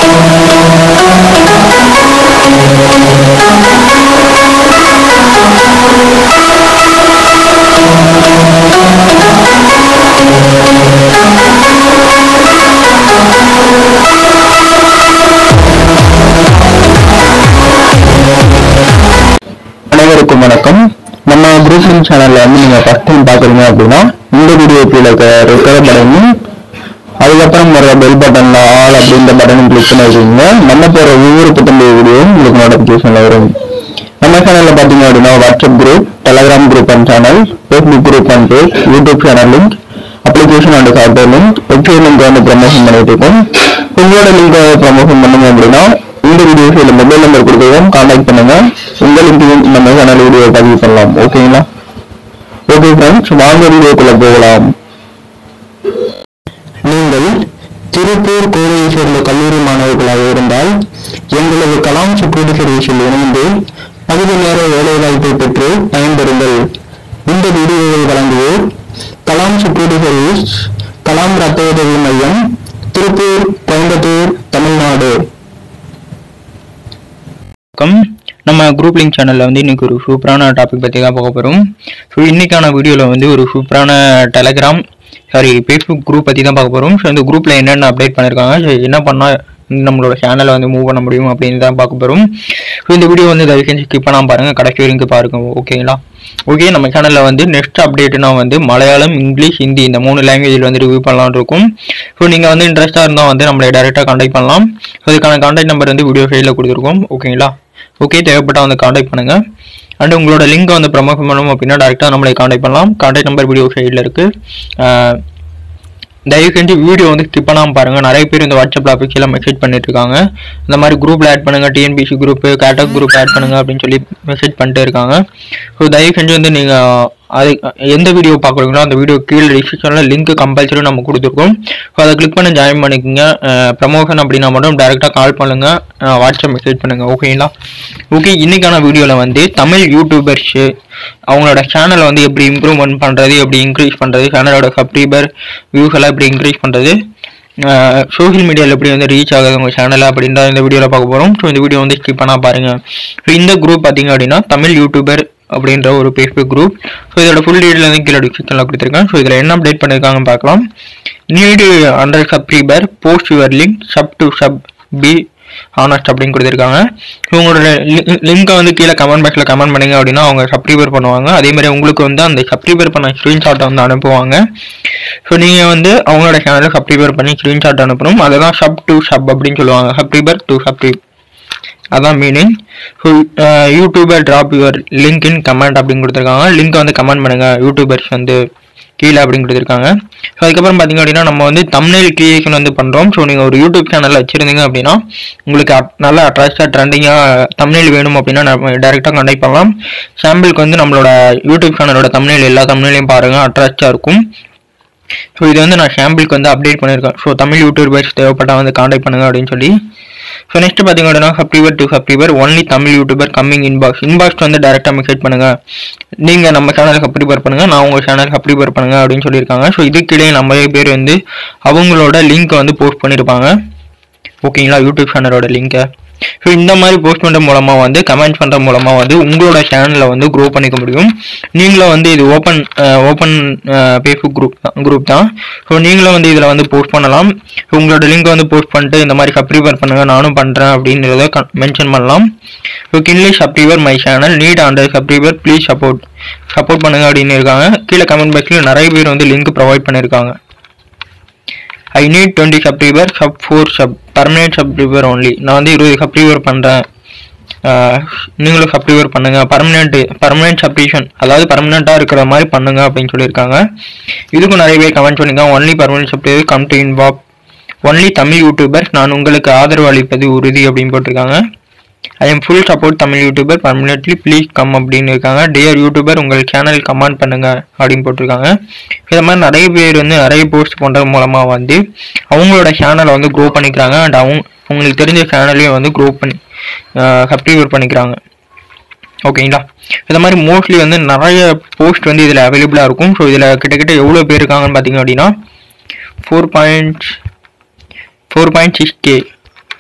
அனைவருக்கும் வணக்கம். நம்ம குரூப் லிங்க் சேனல்ல வந்து நீங்க ஃபர்ஸ்ட் டைம் பாக்குறீங்க அப்படின்னா இந்த வீடியோ கீழே இருக்க ரெட் கலர் பட்டனையும் அதுக்கப்புறம் வர பெல் பட்டன்ல ஆல் அப்படின்ற பட்டனும் கிளிக் பண்ணி வச்சுக்கோங்க. நம்ம போற ஒவ்வொரு புத்தம்பு வீடியோவும் உங்களுக்கு நோட்டிபிகேஷன்ல வரும். நம்ம சேனல்ல பாத்தீங்க அப்படின்னா WhatsApp group, Telegram group and channel, Facebook group and page, YouTube channel link, application and software link, website link வந்து ப்ரமோஷன் பண்ணிட்டு இருக்கோம். உங்களோட லிங்க் ப்ரமோஷன் பண்ணுங்க அப்படின்னா இந்த வீடியோஸ் இல்ல மொபைல் நம்பர் கொடுத்துருவோம், கான்டாக்ட் பண்ணுங்க. உங்க லிங்கையும் நம்ம சேனல் வீடியோ பதிவு பண்ணலாம். ஓகேங்களா? ஓகே ஃப்ரெண்ட்ஸ், வாங்க வீடியோக்குள்ள போகலாம். நீங்கள் திருப்பூர் கோவையை சேர்ந்த கல்லூரி மாணவர்களாக இருந்தால் எங்களது கலாம் செக்யூரிட்டி சர்வீஸில் இணைந்து பகுதி நேர வேலைவாய்ப்பை பெற்று பயன்பெறுங்கள். இந்த வீடியோவை வழங்குவோர் கலாம் செக்யூரிட்டி சர்வீஸ், கலாம் ரத்த உதவி மையம், திருப்பூர், கோயம்புத்தூர், தமிழ்நாடு. நம்ம குரூப் லிங்க் சேனல்ல வந்து இன்னைக்கு ஒரு சூப்பரான டாபிக் பத்தி தான் பார்க்க போறோம். ஸோ இன்னைக்கான வீடியோல வந்து ஒரு சூப்பரான டெலிகிராம் ஃபேஸ்புக் குரூப் பத்தி தான் பார்க்க போறோம். ஸோ இந்த குரூப்ல என்னென்ன அப்டேட் பண்ணிருக்காங்க, என்ன பண்ணா நம்மளோட சேனலை வந்து மூவ் பண்ண முடியும் அப்படின்னு தான் பார்க்க போறோம். ஸோ இந்த வீடியோ வந்து தயவு செஞ்சு ஸ்கிப் பண்ணாம பாருங்க, கடைசி வரைக்கும் பாருங்க. ஓகேங்களா? ஓகே, நம்ம சேனல்ல வந்து நெக்ஸ்ட் அப்டேட்னா வந்து மலையாளம், இங்கிலீஷ், ஹிந்தி இந்த 3 லாங்குவேஜில் வந்து ரிவ்யூ பண்ணலாம்னு இருக்கும். ஸோ நீங்க வந்து இன்ட்ரெஸ்டா இருந்தா வந்து நம்மளை டைரக்டா கான்டாக்ட் பண்ணலாம். ஸோ இதுக்கான கான்டாக்ட் நம்பர் வந்து வீடியோ சைடில் கொடுத்துருக்கோம். ஓகேங்களா? ஓகே, தேவைப்பட்டா வந்து கான்டாக்ட் பண்ணுங்க. அண்ட் உங்களோட லிங்க் வந்து ப்ரமோட் பண்ணணும் அப்படின்னா டேரெக்டாக நம்மளை கான்டாக்ட் பண்ணலாம். கான்டாக்ட் நம்பர் வீடியோ சைடில் இருக்கு. தயவு செஞ்சு வீடியோ வந்து ஸ்கிப் பண்ணாமல் பாருங்கள். நிறைய பேர் இந்த வாட்ஸ்அப் ஆஃபீஸில் மெசேஜ் பண்ணிட்டு இருக்காங்க, இந்த மாதிரி குரூப்பில் ஆட் பண்ணுங்கள், டிஎன்பிசி குரூப், கேட்டக் குரூப் ஆட் பண்ணுங்க அப்படின்னு சொல்லி மெசேஜ் பண்ணிட்டு இருக்காங்க. ஸோ தயவு செஞ்சு வந்து நீங்கள் அது எந்த வீடியோ பார்க்குறீங்களோ அந்த வீடியோ கீழே டிஸ்கிரிப்ஷனில் லிங்க் கம்பல்சரி நம்ம கொடுத்துருக்கோம். ஸோ அதை கிளிக் பண்ணி ஜாயின் பண்ணிக்கோங்க. ப்ரமோஷன் அப்படின்னா மட்டும் டேரெக்டாக கால் பண்ணுங்கள், வாட்ஸ்அப் மெசேஜ் பண்ணுங்கள். ஓகேங்களா? ஓகே, இன்னைக்கான வீடியோவில் வந்து தமிழ் யூடியூபர்ஸு அவங்களோட சேனலை வந்து எப்படி இம்ப்ரூவ்மெண்ட் பண்ணுறது, எப்படி இன்க்ரீஸ் பண்ணுறது, சேனலோட சப்ஸ்கிரைபர் வியூஸ் எல்லாம் எப்படி இன்க்ரீஸ் பண்ணுறது, சோஷியல் மீடியாவில் எப்படி வந்து ரீச் ஆகுது உங்கள் சேனல் அப்படின்ற இந்த வீடியோவில் பார்க்க போகிறோம். ஸோ இந்த வீடியோ வந்து ஸ்கிப் பண்ணால் பாருங்கள். ஸோ இந்த குரூப் பார்த்தீங்க அப்படின்னா தமிழ் யூடியூபர் அப்படின்ற ஒரு ஃபேஸ்புக் குரூப். ஸோ இதோட ஃபுல் டீட்டெயில் வந்து கீழே டிஸ்கிரிப்ஷனில் கொடுத்துருக்கேன். ஸோ இதில் என்ன அப்டேட் பண்ணியிருக்காங்கன்னு பார்க்கலாம். Need 100 subscriber, post your link, sub to sub be honest அப்படின்னு கொடுத்துருக்காங்க. உங்களோட லிங்கை வந்து கீழே கமெண்ட் பாக்ஸில் கமெண்ட் பண்ணிங்க அப்படின்னா அவங்க சப்ஸ்கிரைபர் பண்ணுவாங்க. அதேமாதிரி உங்களுக்கு வந்து அந்த சப்ஸ்கிரைபர் பண்ண ஸ்க்ரீன்ஷாட்டை வந்து அனுப்புவாங்க. ஸோ நீங்கள் வந்து அவங்களோட சேனலில் சப்ஸ்கிரைபர் பண்ணி ஸ்க்ரீன்ஷாட் அனுப்பணும். அதை தான் சப் டு சப் அப்படின்னு சொல்லுவாங்க, சப்ஸ்கிரைபர் டு சப்ஸ்கிரைப், அதான் meaning. So YouTuber drop your link in comment அப்படின்னு கொடுத்துருக்காங்க. லிங்க் வந்து கமெண்ட் பண்ணுங்கள் யூடியூபர்ஸ் வந்து கீழே அப்படின்னு கொடுத்துருக்காங்க. ஸோ அதுக்கப்புறம் பார்த்தீங்க அப்படின்னா நம்ம வந்து தம்ப்நெயில் கிரியேஷன் வந்து பண்ணுறோம். ஸோ நீங்கள் ஒரு யூடியூப் சேனலில் வச்சுருந்தீங்க அப்படின்னா உங்களுக்கு நல்லா அட்ராக்டாக ட்ரெண்டிங்காக தம்ப்நெயில் வேணும் அப்படின்னா நம்ம டேரெக்டாக கான்டாக்ட் பண்ணலாம். சாம்பிளுக்கு வந்து நம்மளோட யூடியூப் சேனலோட தம்ப்நெயில் எல்லா தம்ப்நெயிலையும் பாருங்கள், அட்ராக்டாக இருக்கும். ஸோ இது வந்து நான் சாம்பிளுக்கு வந்து அப்டேட் பண்ணியிருக்கேன். ஸோ தமிழ் யூடியூபர்ஸ் தேவைப்பட்டால் வந்து கான்டாக்ட் பண்ணுங்கள் அப்படின்னு சொல்லி. ஸோ நெக்ஸ்ட் பார்த்தீங்க அப்படின்னா subscriber to subscriber only Tamil YouTuber coming inbox வந்து டேரெக்டாக மெசேஜ் பண்ணுங்கள். நீங்கள் நம்ம சேனலுக்கு சப்ஸ்கிரைபர் பண்ணுங்கள், நான் உங்கள் சேனலுக்கு சப்ஸ்கிரைபர் பண்ணுங்கள் அப்படின்னு சொல்லியிருக்காங்க. ஸோ இதுக்கிடையே நிறைய பேர் வந்து அவங்களோட லிங்க்கை வந்து போஸ்ட் பண்ணியிருப்பாங்க. ஓகேங்களா? யூடியூப் சேனலோட லிங்கை. ஸோ இந்த மாதிரி போஸ்ட் பண்ணுற மூலமாக வந்து கமெண்ட் பண்ணுற மூலமாக வந்து உங்களோட சேனலில் வந்து க்ரோ பண்ணிக்க முடியும். நீங்களும் வந்து இது ஓப்பன் ஃபேஸ்புக் குரூப் தான். ஸோ நீங்களும் வந்து இதில் வந்து போஸ்ட் பண்ணலாம். உங்களோட லிங்கை வந்து போஸ்ட் பண்ணிட்டு இந்த மாதிரி சப்ஸ்கிரைபர் பண்ணுங்கள், நானும் பண்ணுறேன் அப்படின்றத மென்ஷன் பண்ணலாம். So kindly subscriber my channel need 100 subscriber please support பண்ணுங்க அப்படின்னு இருக்காங்க. கீழே கமெண்ட் பாக்ஸில் நிறைய பேர் வந்து லிங்க் ப்ரொவைட் பண்ணியிருக்காங்க. I need 20 subscriber, sub 4 sub permanent subscriber only. நான் வந்து 20 சப்ஸ்கிரைபர் பண்ணுறேன், நீங்களும் சப்ஸ்கிரைபர் பண்ணுங்கள். பர்மனெண்ட் சப்ஸ்கிரிப்ஷன், அதாவது பர்மனெண்ட்டாக இருக்கிற மாதிரி பண்ணுங்க அப்படின்னு சொல்லியிருக்காங்க. இதுக்கும் நிறைய பேர் கமெண்ட் பண்ணியிருக்காங்க. Only permanent subscriber come to inbox, only Tamil youtuber நான் உங்களுக்கு ஆதரவு அளிப்பது உறுதி அப்படின்னு போட்டிருக்காங்க. I am full support Tamil youtuber permanently please come அப்படின்னு இருக்காங்க. டியர் யூடியூபர் உங்கள் சேனல் கமெண்ட் பண்ணுங்க அப்படின்னு போட்டிருக்காங்க. இது மாதிரி நிறைய பேர் வந்து நிறைய போஸ்ட் பண்ணுறது மூலமாக வந்து அவங்களோட சேனலை வந்து க்ரோ பண்ணிக்கிறாங்க. அண்ட் அவங்களுக்கு தெரிஞ்ச சேனலையும் வந்து க்ரோ பண்ணி சப்ஸ்கிரைபர் பண்ணிக்கிறாங்க. ஓகேங்களா? இந்த மாதிரி மோஸ்ட்லி வந்து நிறைய போஸ்ட் வந்து இதில் அவைலபிளாக இருக்கும். ஸோ இதில் கிட்டத்தட்ட எவ்வளோ பேர் இருக்காங்கன்னு பார்த்தீங்க அப்படின்னா 4.6K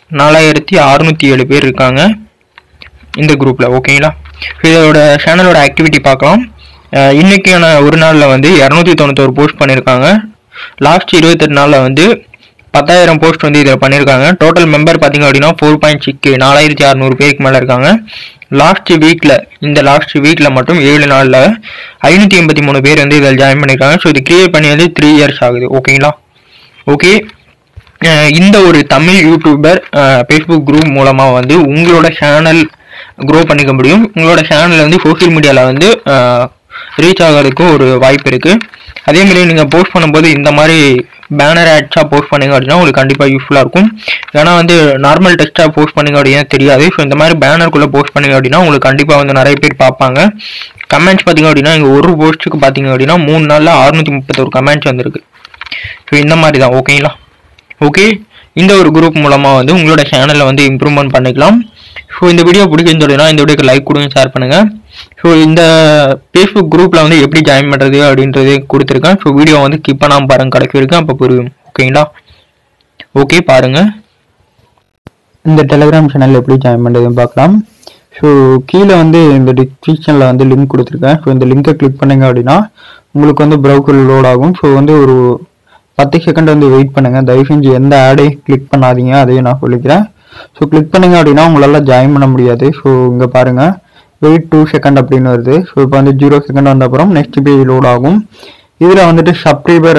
4607 பேர் இருக்காங்க இந்த குரூப்பில். ஓகேங்களா? இதோட சேனலோட ஆக்டிவிட்டி பார்க்கலாம். இன்றைக்கான ஒரு நாளில் வந்து 291 போஸ்ட் பண்ணியிருக்காங்க. லாஸ்ட் 28 நாளில் வந்து 10,000 போஸ்ட் வந்து இதில் பண்ணியிருக்காங்க. டோட்டல் மெம்பர் பார்த்தீங்க அப்படின்னா 4.6K 4600 பேருக்கு மேலே இருக்காங்க. லாஸ்ட் வீக்கில் மட்டும் 7 நாளில் 583 பேர் வந்து இதில் ஜாயின் பண்ணியிருக்காங்க. ஸோ இது கிரியேட் பண்ணி வந்து 3 இயர்ஸ் ஆகுது. ஓகேங்களா? ஓகே, இந்த ஒரு தமிழ் யூடியூபர் ஃபேஸ்புக் குரூப் மூலமாக வந்து உங்களோட சேனல் க்ரோ பண்ணிக்க முடியும். உங்களோட சேனலில் வந்து சோஷியல் மீடியாவில் வந்து ரீச் ஆகிறதுக்கும் ஒரு வாய்ப்பு இருக்குது. அதேமாதிரி நீங்கள் போஸ்ட் பண்ணும்போது இந்த மாதிரி பேனர் ஆட்ஸாக போஸ்ட் பண்ணிங்க அப்படின்னா உங்களுக்கு கண்டிப்பாக யூஸ்ஃபுல்லாக இருக்கும். ஏன்னா வந்து நார்மல் டெக்ஸ்ட்டாக போஸ்ட் பண்ணிங்க அப்படின்னா தெரியாது. ஸோ இந்த மாதிரி பேனருக்குள்ளே போஸ்ட் பண்ணிங்க அப்படின்னா உங்களுக்கு கண்டிப்பாக வந்து நிறைய பேர் பார்ப்பாங்க. கமெண்ட்ஸ் பார்த்திங்க அப்படின்னா இங்கே ஒரு போஸ்ட்டுக்கு பார்த்திங்க அப்படின்னா 3 நாளில் 631 கமெண்ட்ஸ் வந்துருக்கு. ஸோ இந்த மாதிரி தான். ஓகேங்களா? ஓகே, இந்த ஒரு குரூப் மூலமாக வந்து உங்களோட சேனலில் வந்து இம்ப்ரூவ்மெண்ட் பண்ணிக்கலாம். ஸோ இந்த வீடியோ பிடிக்குன்னு சொல்லினா இந்த வீடியோக்கு லைக் கொடுங்க, ஷேர் பண்ணுங்கள். ஸோ இந்த ஃபேஸ்புக் குரூப்பில் வந்து எப்படி ஜாயின் பண்ணுறது அப்படின்றது கொடுத்துருக்கேன். ஸோ வீடியோ வந்து ஸ்கிப் பண்ணாமல் பாருங்கள், கடைசி வரைக்கும், அப்போ புரியும். ஓகேங்களா? ஓகே, பாருங்கள். இந்த டெலிகிராம் சேனலில் எப்படி ஜாயின் பண்ணுறதுன்னு பார்க்கலாம். ஸோ கீழே வந்து இந்த டிஸ்கிரிப்ஷனில் வந்து லிங்க் கொடுத்துருக்கேன். ஸோ இந்த லிங்கை கிளிக் பண்ணிங்க அப்படின்னா உங்களுக்கு வந்து ப்ரௌசர் லோட் ஆகும். ஸோ வந்து ஒரு 10 செகண்ட் வந்து வெயிட் பண்ணுங்கள். தயவு செஞ்சு எந்த ஆடையும் கிளிக் பண்ணாதீங்க, அதையும் நான் சொல்லிக்கிறேன். ஸோ கிளிக் பண்ணிங்க அப்படின்னா உங்களால் ஜாயின் பண்ண முடியாது. ஸோ இங்கே பாருங்கள், வெயிட் 2 செகண்ட் அப்படின்னு வருது. ஸோ இப்போ வந்து 0 செகண்ட் வந்த அப்புறம் நெக்ஸ்ட் பேஜ் லோட் ஆகும். இதில் வந்துட்டு சப்ஸ்கிரைப்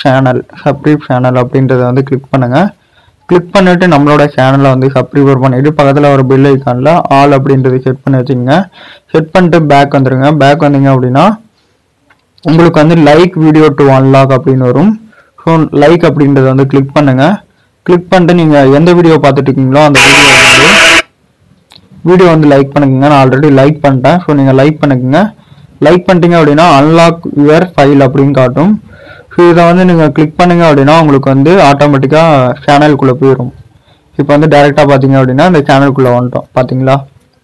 சேனல் அப்படின்றத வந்து கிளிக் பண்ணுங்கள். கிளிக் பண்ணிவிட்டு நம்மளோட சேனலை வந்து சப்ஸ்கிரைபர் பண்ணிவிட்டு பக்கத்தில் ஒரு பெல் ஐக்கானில் ஆல் அப்படின்றது செட் பண்ணி வச்சுக்கோங்க. செட் பண்ணிட்டு பேக் வந்துடுங்க. பேக் வந்தீங்க அப்படின்னா உங்களுக்கு வந்து லைக் வீடியோ டு அன்லாக் அப்படின்னு வரும். ஸோ லைக் அப்படின்றத வந்து கிளிக் பண்ணுங்கள். கிளிக் பண்ணிட்டு நீங்கள் எந்த வீடியோ பார்த்துட்டு இருக்கீங்களோ அந்த வீடியோ வந்து லைக் பண்ணிக்கோங்க. நான் ஆல்ரெடி லைக் பண்ணிட்டேன். ஸோ நீங்கள் லைக் பண்ணிக்கோங்க. லைக் பண்ணிட்டீங்க அப்படின்னா அன்லாக் யுவர் ஃபைல் அப்படின்னு காட்டும். ஸோ இதை வந்து நீங்கள் கிளிக் பண்ணுங்க அப்படின்னா உங்களுக்கு வந்து ஆட்டோமேட்டிக்காக சேனலுக்குள்ளே போயிடும். இப்போ வந்து டைரெக்டாக பார்த்தீங்க அப்படின்னா இந்த சேனலுக்குள்ளே வந்துட்டோம். பார்த்தீங்களா?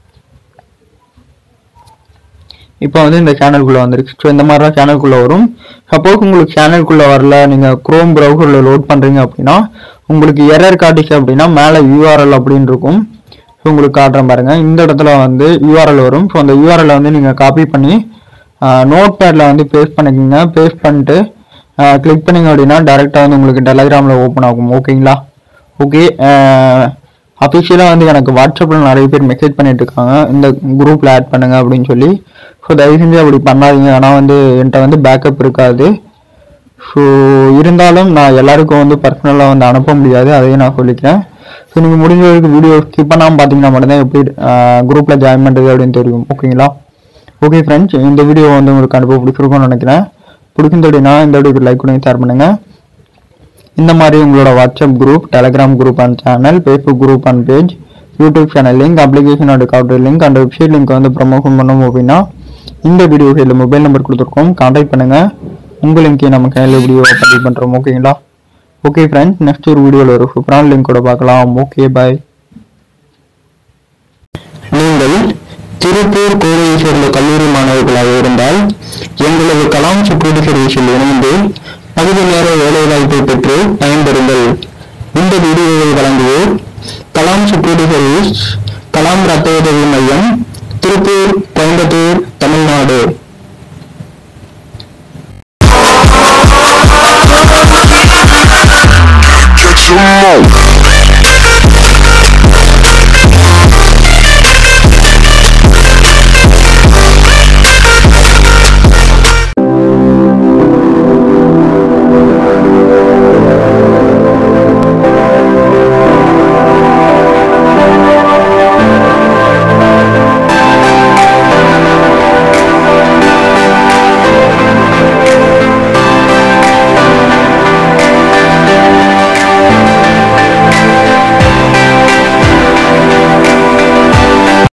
இப்போ வந்து இந்த சேனலுக்குள்ளே வந்துருக்கு. ஸோ இந்த மாதிரி தான் சேனலுக்குள்ளே வரும். சப்போஸ் உங்களுக்கு சேனலுக்குள்ளே வரல, நீங்கள் குரோம் ப்ரௌசரில் லோட் பண்ணுறீங்க அப்படின்னா உங்களுக்கு எரர் காட்டிச்சு அப்படின்னா மேலே URL அப்படின்னு இருக்கும். ஸோ உங்களுக்கு காட்டுறேன் பாருங்கள். இந்த இடத்துல வந்து URL வரும். ஸோ அந்த URL வந்து நீங்கள் காப்பி பண்ணி நோட் பேடில் வந்து பேஸ்ட் பண்ணிக்கோங்க. பேஸ்ட் பண்ணிட்டு கிளிக் பண்ணிங்க அப்படின்னா டேரெக்டாக வந்து உங்களுக்கு டெலிகிராமில் ஓப்பன் ஆகும். ஓகேங்களா? ஓகே, அஃபிஷியலாக வந்து எனக்கு வாட்ஸ்அப்பில் நிறைய பேர் மெசேஜ் பண்ணிட்டு இருக்காங்க, இந்த குரூப்பில் ஆட் பண்ணுங்க அப்படின்னு சொல்லி. ஸோ தயவு செஞ்சு அப்படி பண்ணாதீங்க. ஆனால் வந்து என்கிட்ட வந்து பேக்கப் இருக்காது. ஸோ இருந்தாலும் நான் எல்லாருக்கும் வந்து பர்சனலாக வந்து அனுப்ப முடியாது, அதையும் நான் சொல்லிக்கிறேன். ஸோ நீங்கள் முடிஞ்ச வரைக்கும் வீடியோ ஸ்கிப் பண்ணாமல் பார்த்தீங்கன்னா மட்டும்தான் எப்படி குரூப்பில் ஜாயின் பண்ணுறது அப்படின்னு தெரியும். ஓகேங்களா? ஓகே ஃப்ரெண்ட்ஸ், இந்த வீடியோ வந்து உங்களுக்கு அனுப்ப பிடிச்சிருக்கும்னு நினைக்கிறேன். பிடிக்குன்னு அப்படின்னா இந்த வீடியோக்கு லைக் பண்ணி ஷேர் பண்ணுங்கள். இந்த மாதிரி உங்களோட WhatsApp group, Telegram group and channel, Facebook group and page, YouTube channel link, application and counter link and website link வந்து ப்ரமோஷன் பண்ணணும் அப்படின்னா இந்த வீடியோ இதில் மொபைல் நம்பர் கொடுத்துருக்கோம், கான்டாக்ட் பண்ணுங்கள். உங்கள் லிங்க்கே நம்ம சேனல் வீடியோ அப்டேட் பண்ணுறோம். ஓகேங்களா? ஓகே ஃப்ரெண்ட்ஸ், நெக்ஸ்ட் ஒரு வீடியோவில் ஒரு சூப்பரான லிங்க் கூட பார்க்கலாம். Okay, bye. நீங்கள் திருப்பூர் கோவையை சேர்ந்த கல்லூரி மாணவர்களாக இருந்தால் எங்களது கலாம் செக்யூரிட்டி சர்வீஸில் இணைந்து பகுதி நேர வேலைவாய்ப்பை பெற்று பயன்பெறுங்கள். இந்த வீடியோவை வழங்குவோர் கலாம் செக்யூரிட்டி சர்வீஸ், கலாம் ரத்த உதவி மையம்,